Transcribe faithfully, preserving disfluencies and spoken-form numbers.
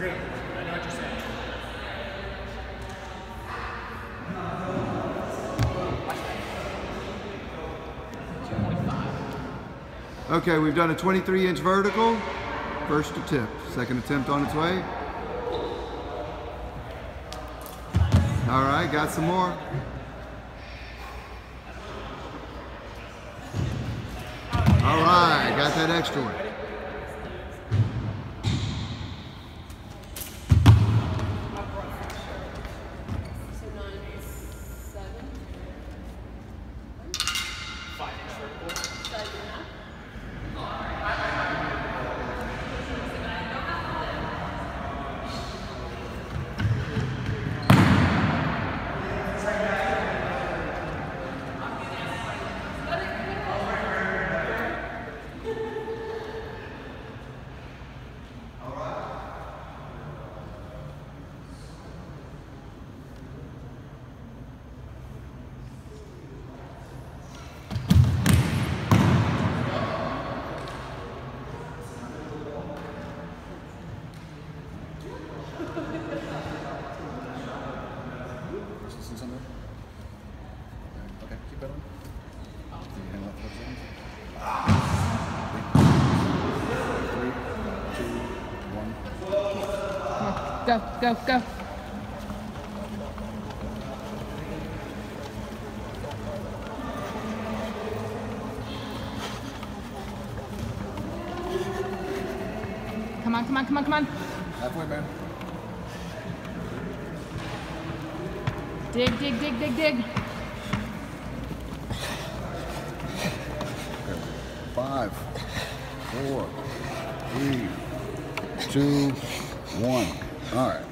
agree. I know what you're saying. Okay, we've done a twenty-three inch vertical. First attempt. Second attempt on its way. All right, got some more. All right, got that extra one. Okay, keep that on. Can you handle that for a second? Three, two, one. Go, go, go. Come on, come on, come on, come on. Halfway, man. Dig, dig, dig, dig, dig. Five, four, three, two, one. All right.